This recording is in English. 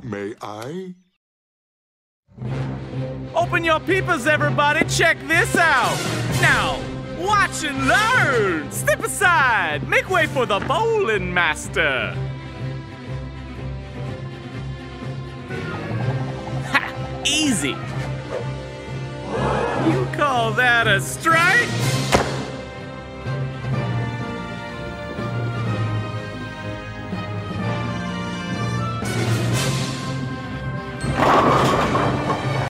May I? Open your peepers, everybody. Check this out. Now, watch and learn. Step aside. Make way for the bowling master. Ha! Easy. You call that a strike?